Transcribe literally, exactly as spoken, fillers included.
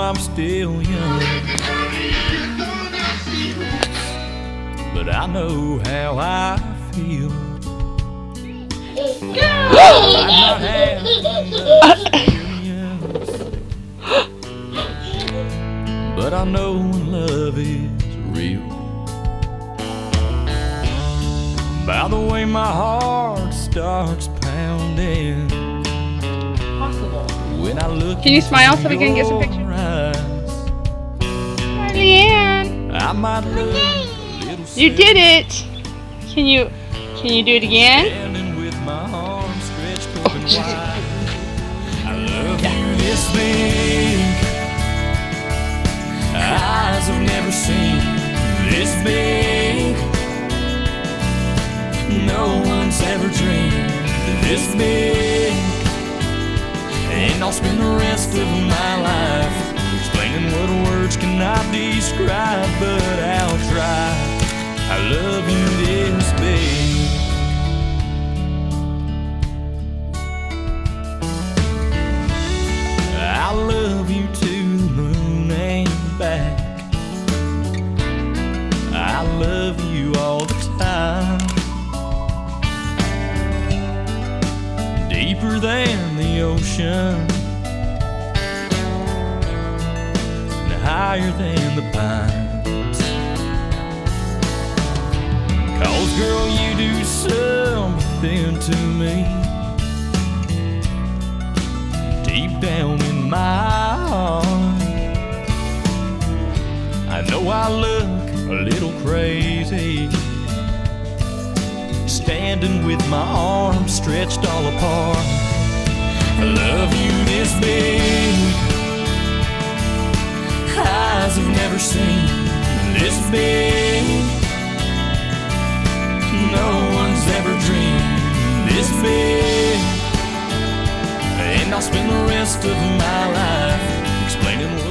I'm still young, but I know how I feel. I might not have the experience, but I know when love is real. By the way my heart starts pounding when I look. Can you smile so we can get some pictures? Marlee, I might look a little you did it. Can you can you do it again? Standing with my arms stretched open wide. I love you this big. Eyes have never seen this big. No one's ever dreamed this big. And I'll spend the rest of my life explaining what words cannot describe, but I'll try. I love you this big. I love you to the moon and back. I love you all the time. Deeper than the ocean, and higher than the pines. 'Cause girl, you do something to me deep down in my heart. I know I look a little crazy, standing with my arms stretched all apart. I love you this big. Eyes have never seen this big. No one's ever dreamed this big. And I'll spend the rest of my life explaining what